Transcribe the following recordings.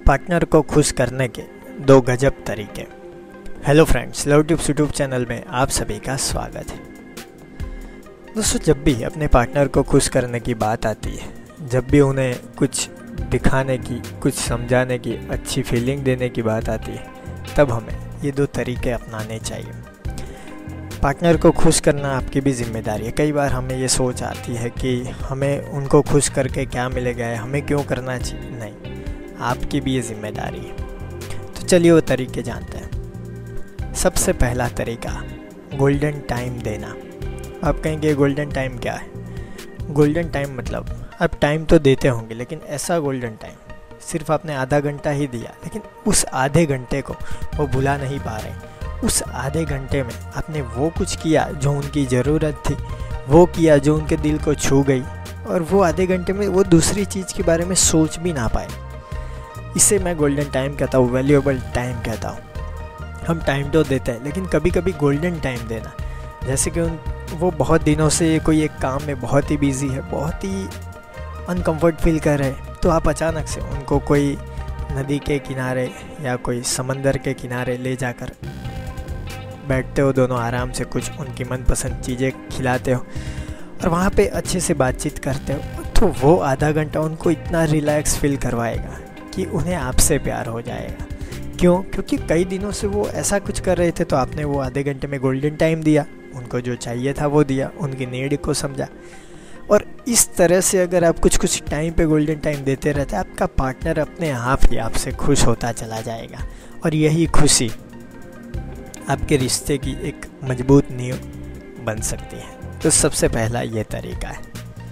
Partner को खुश करने के 2 गजब तरीके। Hello friends, love tips YouTube channel में आप सभी का स्वागत है। दोस्तों, जब भी अपने पार्टनर को खुश करने की बात आती है, जब भी उन्हें कुछ दिखाने की, कुछ समझाने की, अच्छी फीलिंग देने की बात आती है, तब हमें ये 2 तरीके अपनाने चाहिए। पार्टनर को खुश करना आपकी भी जिम्मेदारी है। कई बार हमें ये सोच आती है कि हमें उनको खुश करके क्या मिलेगा, हमें क्यों करना चाहिए। नहीं, आपकी भी ये जिम्मेदारी है। तो चलिए वो तरीके जानते हैं। सबसे पहला तरीका, गोल्डन टाइम देना। आप कहेंगे गोल्डन टाइम क्या है? गोल्डन टाइम मतलब आप टाइम तो देते होंगे, लेकिन ऐसा गोल्डन टाइम सिर्फ आपने आधा घंटा ही दिया, लेकिन उस आधे घंटे को वो भुला नहीं पा रहे। उस आधे घंटे में आपने वो कुछ किया जो उनकी ज़रूरत थी, वो किया जो उनके दिल को छू गई, और वो आधे घंटे में वो दूसरी चीज़ के बारे में सोच भी ना पाए। इसे मैं गोल्डन टाइम कहता हूँ, वैल्यूएबल टाइम कहता हूँ। हम टाइम तो देते हैं, लेकिन कभी कभी गोल्डन टाइम देना, जैसे कि वो बहुत दिनों से कोई एक काम में बहुत ही बिजी है, बहुत ही अनकम्फर्ट फील कर रहे हैं, तो आप अचानक से उनको कोई नदी के किनारे या कोई समंदर के किनारे ले जाकर बैठते हो, दोनों आराम से कुछ उनकी मनपसंद चीज़ें खिलाते हो और वहाँ पे अच्छे से बातचीत करते हो, तो वो आधा घंटा उनको इतना रिलैक्स फील करवाएगा कि उन्हें आपसे प्यार हो जाएगा। क्यों? क्योंकि कई दिनों से वो ऐसा कुछ कर रहे थे, तो आपने वो आधे घंटे में गोल्डन टाइम दिया, उनको जो चाहिए था वो दिया, उनकी नीड को समझा। और इस तरह से अगर आप कुछ टाइम पे गोल्डन टाइम देते रहते, आपका पार्टनर अपने आप ही आपसे खुश होता चला जाएगा, और यही खुशी आपके रिश्ते की एक मजबूत नींव बन सकती है। तो सबसे पहला ये तरीका है।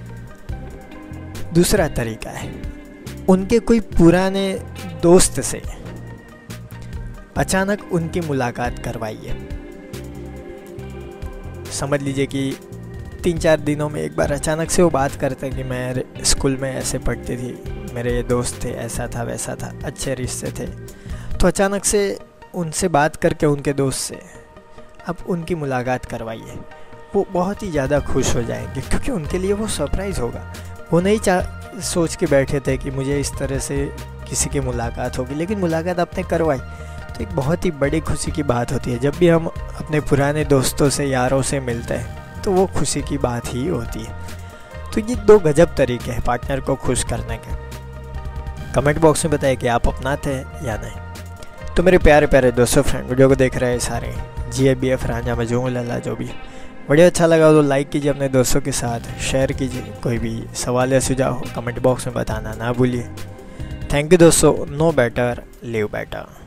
दूसरा तरीका है, उनके कोई पुराने दोस्त से अचानक उनकी मुलाकात करवाइए। समझ लीजिए कि 3-4 दिनों में एक बार अचानक से वो बात करते हैं कि मैं स्कूल में ऐसे पढ़ती थी, मेरे ये दोस्त थे, ऐसा था वैसा था, अच्छे रिश्ते थे। तो अचानक से उनसे बात करके, उनके दोस्त से आप उनकी मुलाकात करवाइए। वो बहुत ही ज़्यादा खुश हो जाएंगे, क्योंकि उनके लिए वो सरप्राइज़ होगा। वो नहीं सोच के बैठे थे कि मुझे इस तरह से किसी की मुलाकात होगी, लेकिन मुलाकात आपने करवाई, तो एक बहुत ही बड़ी खुशी की बात होती है। जब भी हम अपने पुराने दोस्तों से, यारों से मिलते हैं, तो वो खुशी की बात ही होती है। तो ये 2 गजब तरीके हैं पार्टनर को खुश करने के। कमेंट बॉक्स में बताइए कि आप अपनाते हैं या नहीं। तो मेरे प्यारे प्यारे दोस्तों, फ्रेंड, वीडियो को देख रहे हैं सारे GABF रांझा में जो लल्ला जो भी, वीडियो अच्छा लगा तो लाइक कीजिए, अपने दोस्तों के साथ शेयर कीजिए। कोई भी सवाल या सुझाव हो कमेंट बॉक्स में बताना ना भूलिए। थैंक यू दोस्तों। Know better, live better.